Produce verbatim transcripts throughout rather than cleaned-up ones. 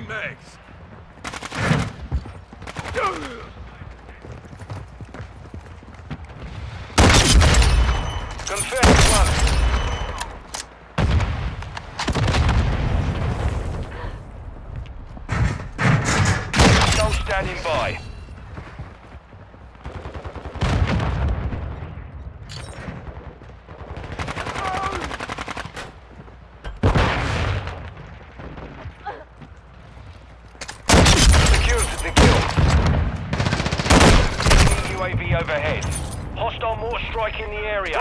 Changing mags. Confirmed one. Still standing by. U A V overhead. Hostile mortar strike in the area.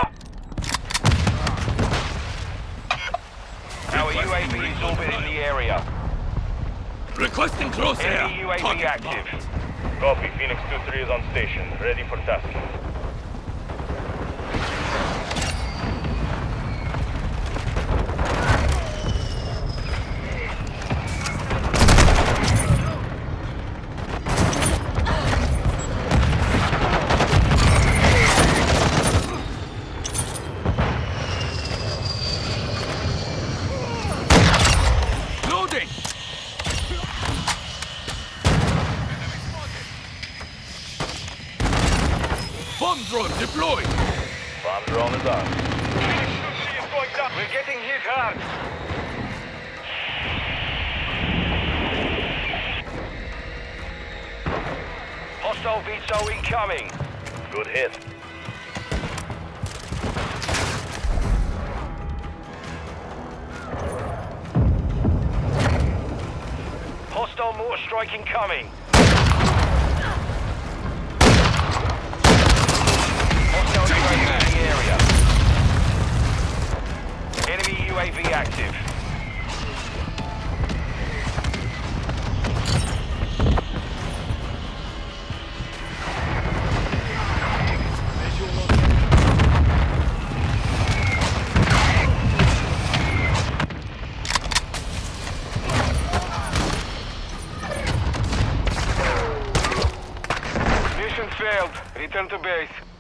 Our U A V is orbiting the area. Requesting close air. Enemy U A V Target active. marked. Copy. Phoenix two three is on station. Ready for tasking. Loading. Bomb drone deployed. Bomb drone is on. We're getting hit hard. Hostile V T O incoming. Good hit. Hostile mortar strike incoming. Hostile U A V in the area. Enemy U A V active. Mission failed. Return to base.